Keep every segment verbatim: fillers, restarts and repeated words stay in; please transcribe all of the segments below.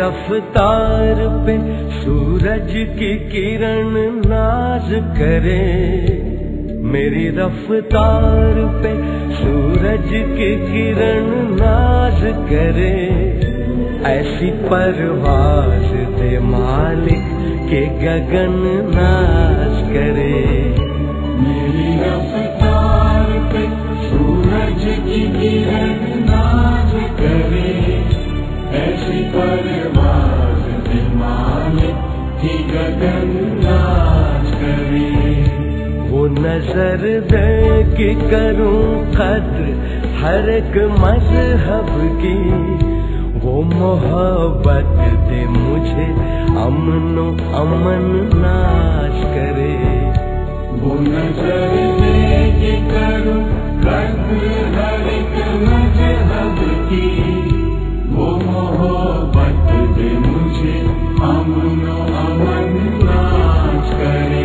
रफ्तार पे सूरज की किरण नाज करे, मेरी रफ्तार पे सूरज की किरण नाज करे। ऐसी परवाज दे मालिक के गगन नाच करे। मेरी रफ्तार पे सूरज की किरण नाच करे, ऐसी परवाज दे मालिक की गगन नाच करे। वो नजर दे कि करूं कद्र हर एक मजहब की, वो मोहब्बत दे मुझे अमनो अमन नाश करे। वो नजर दे कि करूं कद्र हर एक मजहब की, वो मोहब्बत दे मुझे अमनो अमन नाश करे।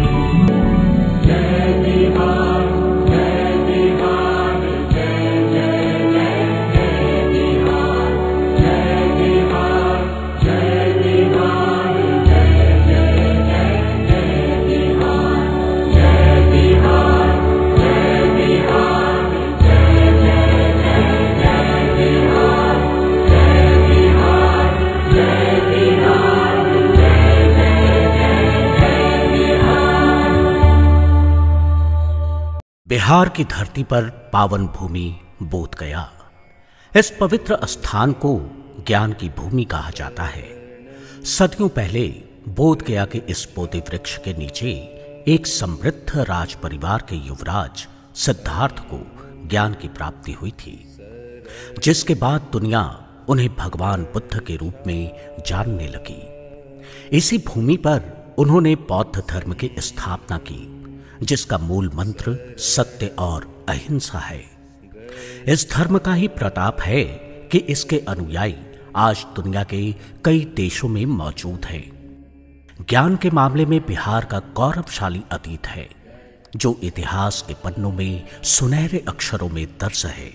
जय बिहार जय बिहार जय जय जय जय बिहार, जय बिहार जय बिहार जय जय जय जय बिहार, जय बिहार जय बिहार जय जय जय जय बिहार, जय बिहार जय बिहार जय जय जय जय बिहार। बिहार की धरती पर पावन भूमि बोध गया। इस पवित्र स्थान को ज्ञान की भूमि कहा जाता है। सदियों पहले बोध गया के इस बोधि वृक्ष के नीचे एक समृद्ध राज परिवार के युवराज सिद्धार्थ को ज्ञान की प्राप्ति हुई थी, जिसके बाद दुनिया उन्हें भगवान बुद्ध के रूप में जानने लगी। इसी भूमि पर उन्होंने बौद्ध धर्म की स्थापना की, जिसका मूल मंत्र सत्य और अहिंसा है। इस धर्म का ही प्रताप है कि इसके अनुयायी आज दुनिया के कई देशों में मौजूद हैं। ज्ञान के मामले में बिहार का गौरवशाली अतीत है, जो इतिहास के पन्नों में सुनहरे अक्षरों में दर्ज है।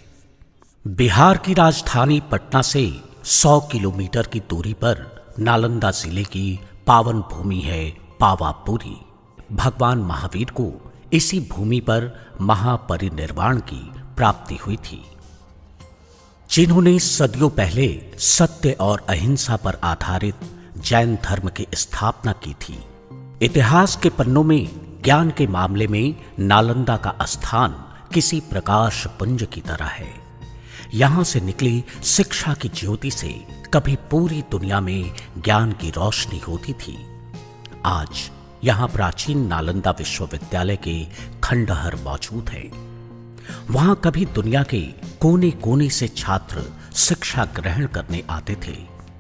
बिहार की राजधानी पटना से सौ किलोमीटर की दूरी पर नालंदा जिले की पावन भूमि है पावापुरी। भगवान महावीर को इसी भूमि पर महापरिनिर्वाण की प्राप्ति हुई थी, जिन्होंने सदियों पहले सत्य और अहिंसा पर आधारित जैन धर्म की स्थापना की थी। इतिहास के पन्नों में ज्ञान के मामले में नालंदा का स्थान किसी प्रकाश पुंज की तरह है। यहां से निकली शिक्षा की ज्योति से कभी पूरी दुनिया में ज्ञान की रोशनी होती थी। आज यहां प्राचीन नालंदा विश्वविद्यालय के खंडहर मौजूद है। वहां कभी दुनिया के कोने कोने से छात्र शिक्षा ग्रहण करने आते थे।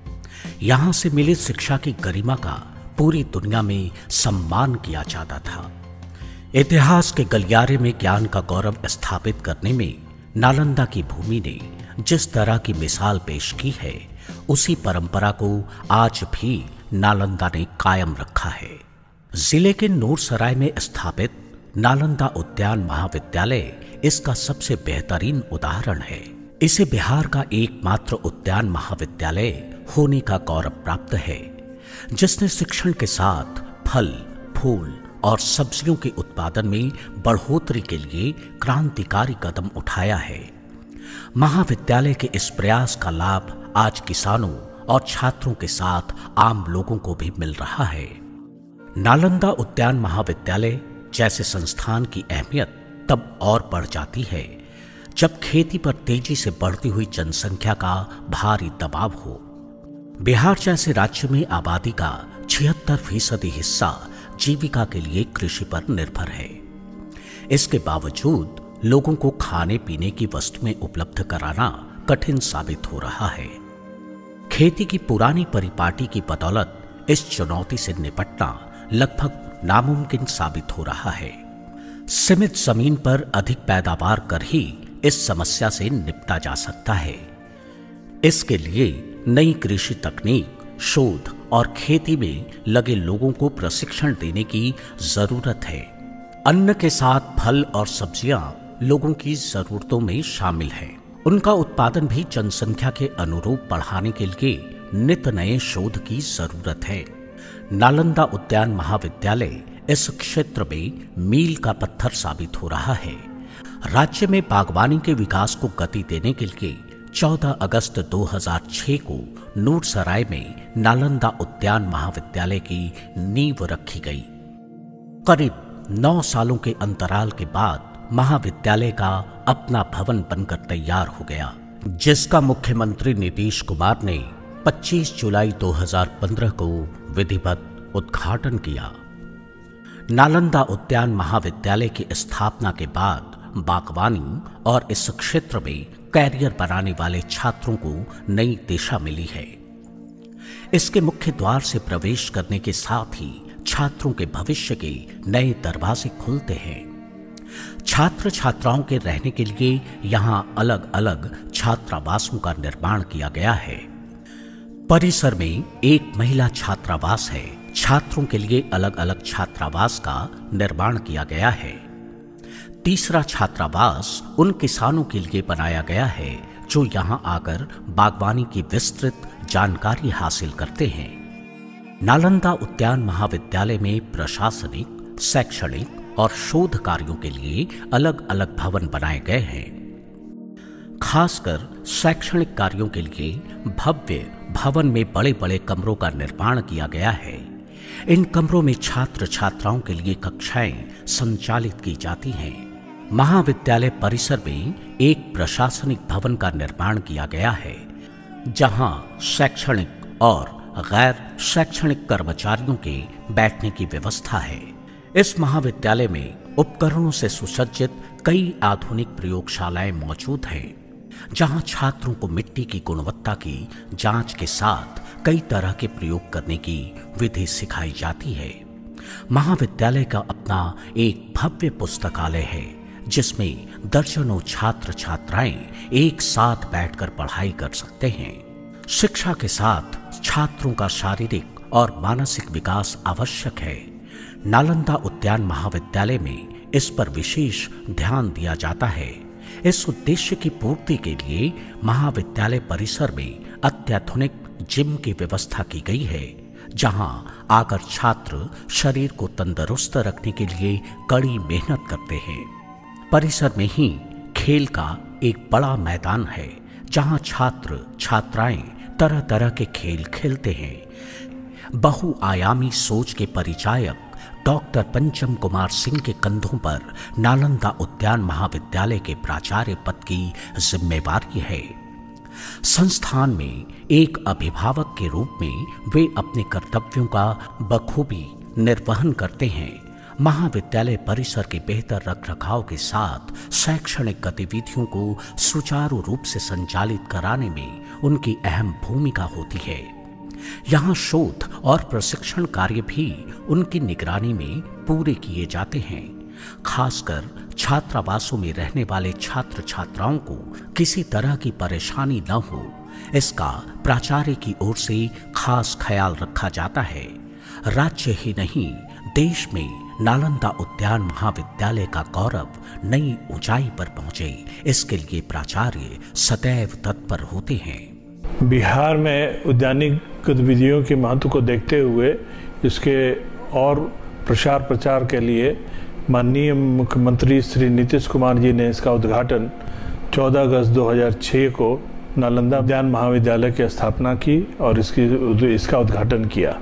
यहां से मिली शिक्षा की गरिमा का पूरी दुनिया में सम्मान किया जाता था। इतिहास के गलियारे में ज्ञान का गौरव स्थापित करने में नालंदा की भूमि ने जिस तरह की मिसाल पेश की है, उसी परंपरा को आज भी नालंदा ने कायम रखा है। जिले के नूरसराय में स्थापित नालंदा उद्यान महाविद्यालय इसका सबसे बेहतरीन उदाहरण है। इसे बिहार का एकमात्र उद्यान महाविद्यालय होने का गौरव प्राप्त है, जिसने शिक्षण के साथ फल, फूल और सब्जियों के उत्पादन में बढ़ोतरी के लिए क्रांतिकारी कदम उठाया है। महाविद्यालय के इस प्रयास का लाभ आज किसानों और छात्रों के साथ आम लोगों को भी मिल रहा है। नालंदा उद्यान महाविद्यालय जैसे संस्थान की अहमियत तब और बढ़ जाती है जब खेती पर तेजी से बढ़ती हुई जनसंख्या का भारी दबाव हो। बिहार जैसे राज्य में आबादी का छिहत्तर फीसदी हिस्सा जीविका के लिए कृषि पर निर्भर है। इसके बावजूद लोगों को खाने पीने की वस्तुएं उपलब्ध कराना कठिन साबित हो रहा है। खेती की पुरानी परिपाटी की बदौलत इस चुनौती से निपटना लगभग नामुमकिन साबित हो रहा है। सीमित जमीन पर अधिक पैदावार कर ही इस समस्या से निपटा जा सकता है। इसके लिए नई कृषि तकनीक, शोध और खेती में लगे लोगों को प्रशिक्षण देने की जरूरत है। अन्न के साथ फल और सब्जियां लोगों की जरूरतों में शामिल हैं। उनका उत्पादन भी जनसंख्या के अनुरूप बढ़ाने के लिए नित नए शोध की जरूरत है। नालंदा उद्यान महाविद्यालय इस क्षेत्र में मील का पत्थर साबित हो रहा है। राज्य में बागवानी के विकास को गति देने के लिए चौदह अगस्त दो हज़ार छह को नूरसराय में नालंदा उद्यान महाविद्यालय की नींव रखी गई। करीब नौ सालों के अंतराल के बाद महाविद्यालय का अपना भवन बनकर तैयार हो गया, जिसका मुख्यमंत्री नीतीश कुमार ने पच्चीस जुलाई दो हज़ार पंद्रह को विधिवत उद्घाटन किया। नालंदा उद्यान महाविद्यालय की स्थापना के बाद बागवानी और इस क्षेत्र में कैरियर बनाने वाले छात्रों को नई दिशा मिली है। इसके मुख्य द्वार से प्रवेश करने के साथ ही छात्रों के भविष्य के नए दरवाजे खुलते हैं। छात्र छात्राओं के रहने के लिए यहाँ अलग अलग छात्रावासों का निर्माण किया गया है। परिसर में एक महिला छात्रावास है। छात्रों के लिए अलग अलग छात्रावास का निर्माण किया गया है। तीसरा छात्रावास उन किसानों के लिए बनाया गया है जो यहां आकर बागवानी की विस्तृत जानकारी हासिल करते हैं। नालंदा उद्यान महाविद्यालय में प्रशासनिक, शैक्षणिक और शोध कार्यों के लिए अलग अलग भवन बनाए गए हैं। खासकर शैक्षणिक कार्यों के लिए भव्य भवन में बड़े बड़े कमरों का निर्माण किया गया है। इन कमरों में छात्र छात्राओं के लिए कक्षाएं संचालित की जाती हैं। महाविद्यालय परिसर में एक प्रशासनिक भवन का निर्माण किया गया है, जहां शैक्षणिक और गैर शैक्षणिक कर्मचारियों के बैठने की व्यवस्था है। इस महाविद्यालय में उपकरणों से सुसज्जित कई आधुनिक प्रयोगशालाएं मौजूद हैं, जहां छात्रों को मिट्टी की गुणवत्ता की जांच के साथ कई तरह के प्रयोग करने की विधि सिखाई जाती है। महाविद्यालय का अपना एक भव्य पुस्तकालय है, जिसमें दर्जनों छात्र छात्राएं एक साथ बैठकर पढ़ाई कर सकते हैं। शिक्षा के साथ छात्रों का शारीरिक और मानसिक विकास आवश्यक है। नालंदा उद्यान महाविद्यालय में इस पर विशेष ध्यान दिया जाता है। इस उद्देश्य की पूर्ति के लिए महाविद्यालय परिसर में अत्याधुनिक जिम की व्यवस्था की गई है, जहां आकर छात्र शरीर को तंदुरुस्त रखने के लिए कड़ी मेहनत करते हैं। परिसर में ही खेल का एक बड़ा मैदान है, जहां छात्र छात्राएं तरह तरह के खेल खेलते हैं। बहुआयामी सोच के परिचायक डॉक्टर पंचम कुमार सिंह के कंधों पर नालंदा उद्यान महाविद्यालय के प्राचार्य पद की जिम्मेवारी है। संस्थान में एक अभिभावक के रूप में वे अपने कर्तव्यों का बखूबी निर्वहन करते हैं। महाविद्यालय परिसर के बेहतर रखरखाव के साथ शैक्षणिक गतिविधियों को सुचारू रूप से संचालित कराने में उनकी अहम भूमिका होती है। यहाँ शोध और प्रशिक्षण कार्य भी उनकी निगरानी में पूरे किए जाते हैं। खासकर छात्रावासों में रहने वाले छात्र छात्राओं को किसी तरह की परेशानी न हो, इसका प्राचार्य की ओर से खास ख्याल रखा जाता है। राज्य ही नहीं, देश में नालंदा उद्यान महाविद्यालय का गौरव नई ऊंचाई पर पहुंचे, इसके लिए प्राचार्य सदैव तत्पर होते हैं। बिहार में उद्यानिक गतिविधियों के महत्व को देखते हुए इसके और प्रसार प्रचार के लिए माननीय मुख्यमंत्री श्री नीतीश कुमार जी ने इसका उद्घाटन चौदह अगस्त दो हज़ार छह को नालंदा उद्यान महाविद्यालय की स्थापना की और इसकी इसका उद्घाटन किया।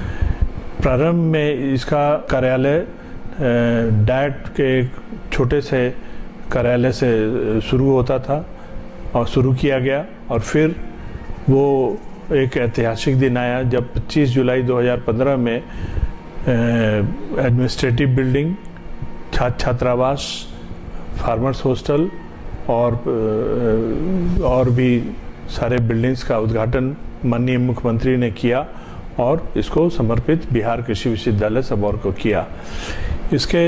प्रारंभ में इसका कार्यालय डैट के एक छोटे से कार्यालय से शुरू होता था और शुरू किया गया, और फिर वो एक ऐतिहासिक दिन आया जब पच्चीस जुलाई दो हज़ार पंद्रह में एडमिनिस्ट्रेटिव बिल्डिंग, छात्र छात्रावास, फार्मर्स हॉस्टल और और भी सारे बिल्डिंग्स का उद्घाटन माननीय मुख्यमंत्री ने किया और इसको समर्पित बिहार कृषि विश्वविद्यालय सबौर को किया। इसके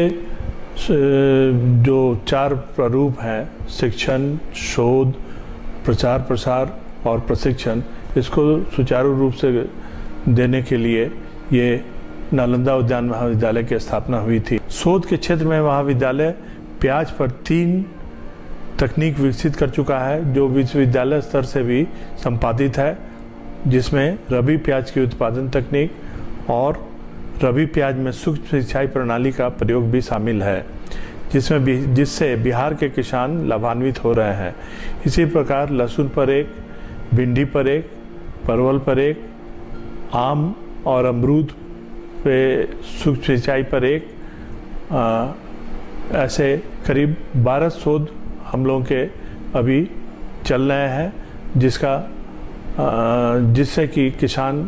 जो चार प्रारूप हैं, शिक्षण, शोध, प्रचार प्रसार और प्रशिक्षण, इसको सुचारू रूप से देने के लिए ये नालंदा उद्यान महाविद्यालय की स्थापना हुई थी। शोध के क्षेत्र में महाविद्यालय प्याज पर तीन तकनीक विकसित कर चुका है जो विश्वविद्यालय स्तर से भी संपादित है, जिसमें रबी प्याज की उत्पादन तकनीक और रबी प्याज में सूक्ष्म सिंचाई प्रणाली का प्रयोग भी शामिल है, जिसमें भी जिससे बिहार के किसान लाभान्वित हो रहे हैं। इसी प्रकार लहसुन पर एक, भिंडी पर एक, परवल पर एक, आम और अमरूद पे सूक्ष्म सिंचाई पर एक, आ, ऐसे करीब बारह शोध हम लोगों के अभी चल रहे हैं, जिसका जिससे कि किसान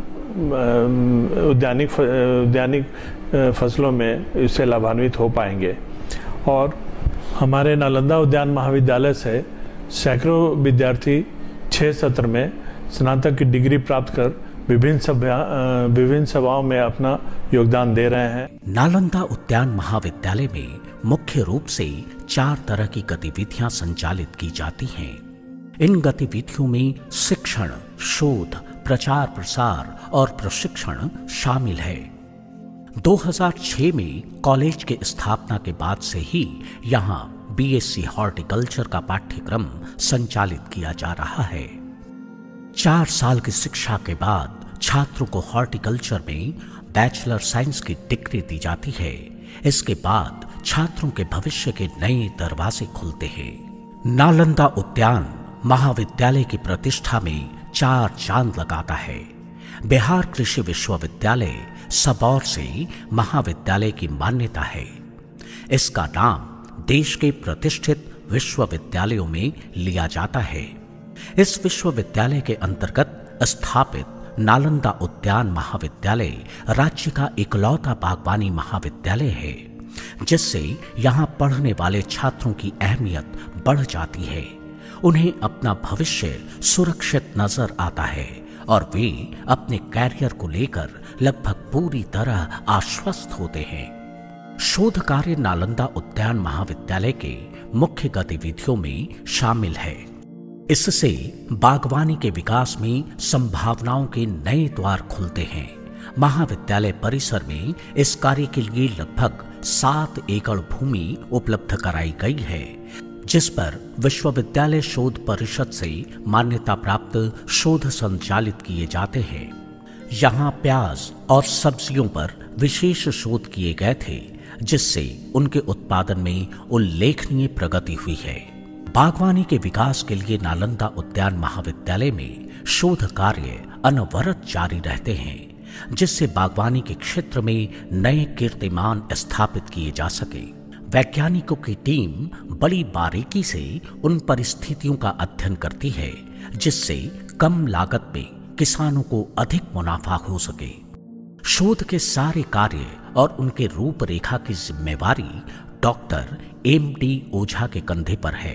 उद्यानिक उद्यानिक फसलों में इससे लाभान्वित हो पाएंगे। और हमारे नालंदा उद्यान महाविद्यालय से सैकड़ों विद्यार्थी छः सत्र में स्नातक की डिग्री प्राप्त कर विभिन्न सभा विभिन्न सभाओं में अपना योगदान दे रहे हैं। नालंदा उद्यान महाविद्यालय में मुख्य रूप से चार तरह की गतिविधियां संचालित की जाती हैं। इन गतिविधियों में शिक्षण, शोध, प्रचार प्रसार और प्रशिक्षण शामिल है। दो हज़ार छह में कॉलेज के स्थापना के बाद से ही यहाँ बीएससी हॉर्टिकल्चर का पाठ्यक्रम संचालित किया जा रहा है। चार साल की शिक्षा के बाद छात्रों को हॉर्टिकल्चर में बैचलर साइंस की डिग्री दी जाती है। इसके बाद छात्रों के भविष्य के नए दरवाजे खुलते हैं। नालंदा उद्यान महाविद्यालय की प्रतिष्ठा में चार चांद लगाता है। बिहार कृषि विश्वविद्यालय सबौर से महाविद्यालय की मान्यता है। इसका नाम देश के प्रतिष्ठित विश्वविद्यालयों में लिया जाता है। इस विश्वविद्यालय के अंतर्गत स्थापित नालंदा उद्यान महाविद्यालय राज्य का इकलौता बागवानी महाविद्यालय है, जिससे यहाँ पढ़ने वाले छात्रों की अहमियत बढ़ जाती है। उन्हें अपना भविष्य सुरक्षित नजर आता है और वे अपने कैरियर को लेकर लगभग पूरी तरह आश्वस्त होते हैं। शोध कार्य नालंदा उद्यान महाविद्यालय के मुख्य गतिविधियों में शामिल है। इससे बागवानी के विकास में संभावनाओं के नए द्वार खुलते हैं। महाविद्यालय परिसर में इस कार्य के लिए लगभग सात एकड़ भूमि उपलब्ध कराई गई है, जिस पर विश्वविद्यालय शोध परिषद से मान्यता प्राप्त शोध संचालित किए जाते हैं। यहाँ प्याज और सब्जियों पर विशेष शोध किए गए थे, जिससे उनके उत्पादन में उल्लेखनीय प्रगति हुई है। बागवानी के विकास के लिए नालंदा उद्यान महाविद्यालय में शोध कार्य अनवरत जारी रहते हैं, जिससे बागवानी के क्षेत्र में नए कीर्तिमान स्थापित किए जा सके। वैज्ञानिकों की टीम बड़ी बारीकी से उन परिस्थितियों का अध्ययन करती है, जिससे कम लागत में किसानों को अधिक मुनाफा हो सके। शोध के सारे कार्य और उनके रूपरेखा की जिम्मेवारी डॉक्टर एम डी ओझा के कंधे पर है।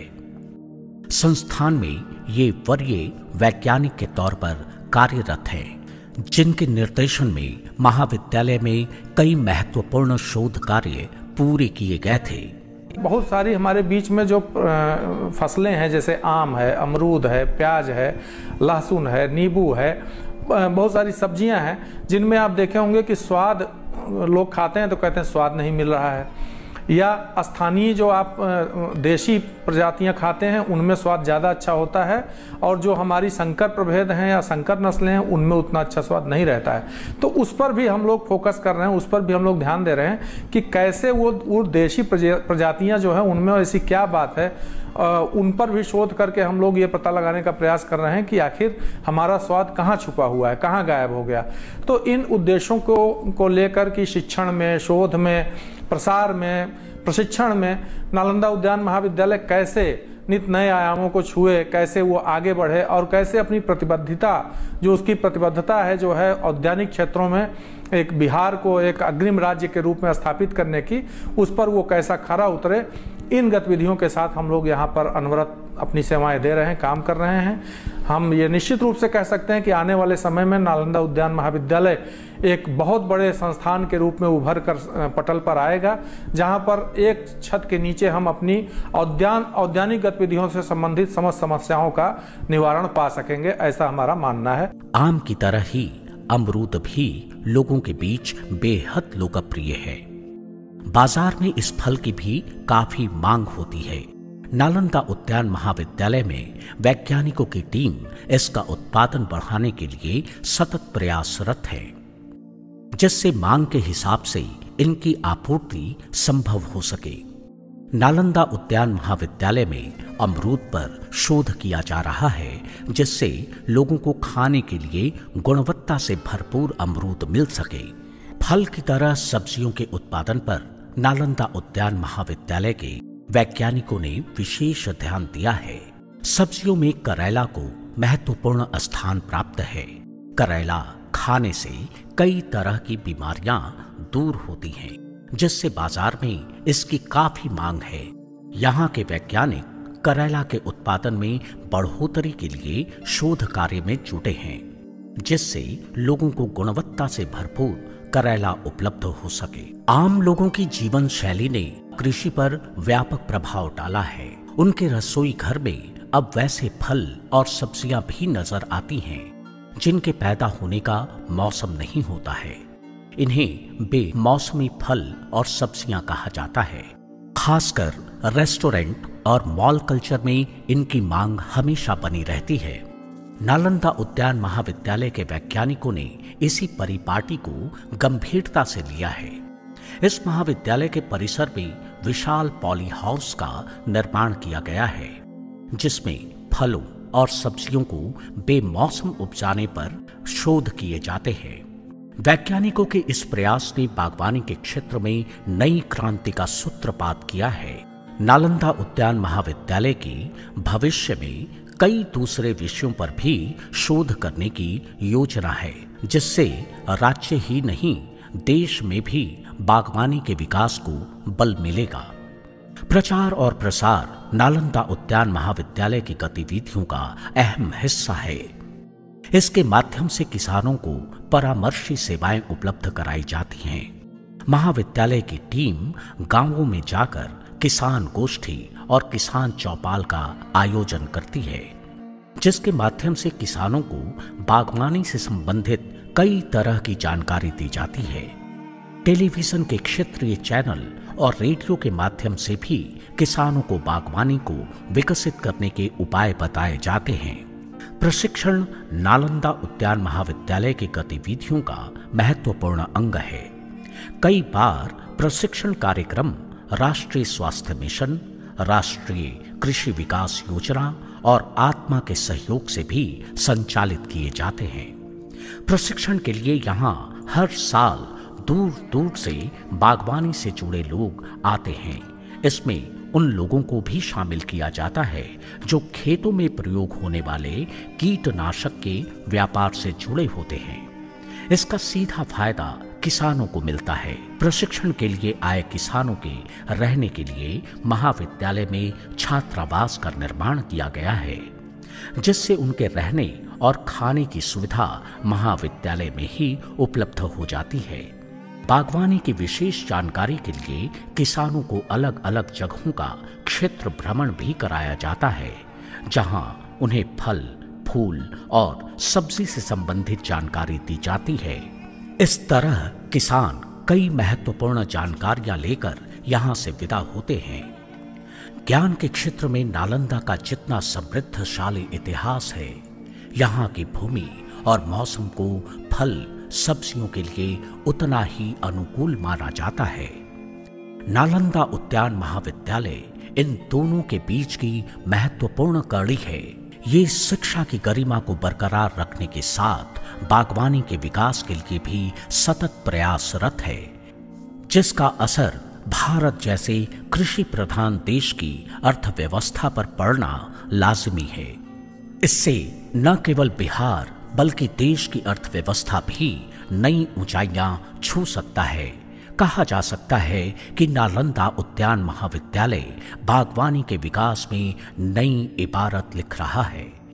संस्थान में ये वरीय वैज्ञानिक के तौर पर कार्यरत हैं, जिनके निर्देशन में महाविद्यालय में कई महत्वपूर्ण शोध कार्य पूरे किए गए थे। बहुत सारी हमारे बीच में जो फसलें हैं, जैसे आम है, अमरूद है, प्याज है, लहसुन है, नींबू है, बहुत सारी सब्जियां हैं, जिनमें आप देखे होंगे कि स्वाद लोग खाते हैं तो कहते हैं स्वाद नहीं मिल रहा है, या स्थानीय जो आप देशी प्रजातियां खाते हैं उनमें स्वाद ज़्यादा अच्छा होता है, और जो हमारी संकर प्रभेद हैं या संकर नस्लें हैं उनमें उतना अच्छा स्वाद नहीं रहता है। तो उस पर भी हम लोग फोकस कर रहे हैं, उस पर भी हम लोग ध्यान दे रहे हैं कि कैसे वो वो देशी प्रजातियां जो हैं उनमें ऐसी क्या बात है, उन पर भी शोध करके हम लोग ये पता लगाने का प्रयास कर रहे हैं कि आखिर हमारा स्वाद कहाँ छुपा हुआ है, कहाँ गायब हो गया। तो इन उद्देश्यों को को लेकर कि शिक्षण में, शोध में, प्रसार में, प्रशिक्षण में नालंदा उद्यान महाविद्यालय कैसे नित नए आयामों को छुए, कैसे वो आगे बढ़े और कैसे अपनी प्रतिबद्धता, जो उसकी प्रतिबद्धता है जो है औद्यानिक क्षेत्रों में एक बिहार को एक अग्रिम राज्य के रूप में स्थापित करने की, उस पर वो कैसा खरा उतरे, इन गतिविधियों के साथ हम लोग यहाँ पर अनवरत अपनी सेवाएं दे रहे हैं, काम कर रहे हैं। हम ये निश्चित रूप से कह सकते हैं कि आने वाले समय में नालंदा उद्यान महाविद्यालय एक बहुत बड़े संस्थान के रूप में उभर कर पटल पर आएगा, जहाँ पर एक छत के नीचे हम अपनी उद्यान औद्यानिक गतिविधियों से संबंधित समस्त समस्याओं का निवारण पा सकेंगे, ऐसा हमारा मानना है। आम की तरह ही अमरूद भी लोगों के बीच बेहद लोकप्रिय है। बाजार में इस फल की भी काफी मांग होती है। नालंदा उद्यान महाविद्यालय में वैज्ञानिकों की टीम इसका उत्पादन बढ़ाने के लिए सतत प्रयासरत है, जिससे मांग के हिसाब से इनकी आपूर्ति संभव हो सके। नालंदा उद्यान महाविद्यालय में अमरूद पर शोध किया जा रहा है, जिससे लोगों को खाने के लिए गुणवत्ता से भरपूर अमरूद मिल सके। फल की तरह सब्जियों के उत्पादन पर नालंदा उद्यान महाविद्यालय के वैज्ञानिकों ने विशेष ध्यान दिया है। सब्जियों में करेला को महत्वपूर्ण स्थान प्राप्त है। करेला खाने से कई तरह की बीमारियां दूर होती हैं, जिससे बाजार में इसकी काफी मांग है। यहाँ के वैज्ञानिक करेला के उत्पादन में बढ़ोतरी के लिए शोध कार्य में जुटे हैं, जिससे लोगों को गुणवत्ता से भरपूर करेला उपलब्ध हो सके। आम लोगों की जीवन शैली ने कृषि पर व्यापक प्रभाव डाला है। उनके रसोई घर में अब वैसे फल और सब्जियां भी नजर आती हैं जिनके पैदा होने का मौसम नहीं होता है। इन्हें बेमौसमी फल और सब्जियां कहा जाता है। खासकर रेस्टोरेंट और मॉल कल्चर में इनकी मांग हमेशा बनी रहती है। नालंदा उद्यान महाविद्यालय के वैज्ञानिकों ने इसी परिपाटी को गंभीरता से लिया है। इस महाविद्यालय के परिसर में विशाल पॉली हाउस का निर्माण किया गया है, जिसमें फलों और सब्जियों को बेमौसम उपजाने पर शोध किए जाते हैं। वैज्ञानिकों के इस प्रयास ने बागवानी के क्षेत्र में नई क्रांति का सूत्रपात किया है। नालंदा उद्यान महाविद्यालय की भविष्य में कई दूसरे विषयों पर भी शोध करने की योजना है, जिससे राज्य ही नहीं देश में भी बागवानी के विकास को बल मिलेगा। प्रचार और प्रसार नालंदा उद्यान महाविद्यालय की गतिविधियों का अहम हिस्सा है। इसके माध्यम से किसानों को परामर्शी सेवाएं उपलब्ध कराई जाती हैं। महाविद्यालय की टीम गांवों में जाकर किसान गोष्ठी और किसान चौपाल का आयोजन करती है, जिसके माध्यम से किसानों को बागवानी से संबंधित कई तरह की जानकारी दी जाती है। टेलीविजन के क्षेत्रीय चैनल और रेडियो के माध्यम से भी किसानों को बागवानी को विकसित करने के उपाय बताए जाते हैं। प्रशिक्षण नालंदा उद्यान महाविद्यालय की गतिविधियों का महत्वपूर्ण अंग है। कई बार प्रशिक्षण कार्यक्रम राष्ट्रीय स्वास्थ्य मिशन, राष्ट्रीय कृषि विकास योजना और आत्मा के सहयोग से भी संचालित किए जाते हैं। प्रशिक्षण के लिए यहाँ हर साल दूर दूर से बागवानी से जुड़े लोग आते हैं। इसमें उन लोगों को भी शामिल किया जाता है जो खेतों में प्रयोग होने वाले कीटनाशक के व्यापार से जुड़े होते हैं। इसका सीधा फायदा किसानों को मिलता है। प्रशिक्षण के लिए आए किसानों के रहने के लिए महाविद्यालय में छात्रावास का निर्माण किया गया है, जिससे उनके रहने और खाने की सुविधा महाविद्यालय में ही उपलब्ध हो जाती है। बागवानी की विशेष जानकारी के लिए किसानों को अलग अलग जगहों का क्षेत्र भ्रमण भी कराया जाता है, जहां उन्हें फल, फूल और सब्जी से संबंधित जानकारी दी जाती है। इस तरह किसान कई महत्वपूर्ण जानकारियां लेकर यहां से विदा होते हैं। ज्ञान के क्षेत्र में नालंदा का जितना समृद्धशाली इतिहास है, यहाँ की भूमि और मौसम को फल सब्जियों के लिए उतना ही अनुकूल माना जाता है। नालंदा उद्यान महाविद्यालय इन दोनों के बीच की महत्वपूर्ण कड़ी है। ये शिक्षा की गरिमा को बरकरार रखने के साथ बागवानी के विकास के लिए भी सतत प्रयासरत है, जिसका असर भारत जैसे कृषि प्रधान देश की अर्थव्यवस्था पर पड़ना लाजिमी है। इससे न केवल बिहार बल्कि देश की अर्थव्यवस्था भी नई ऊंचाइयां छू सकता है। कहा जा सकता है कि नालंदा उद्यान महाविद्यालय बागवानी के विकास में नई इबारत लिख रहा है।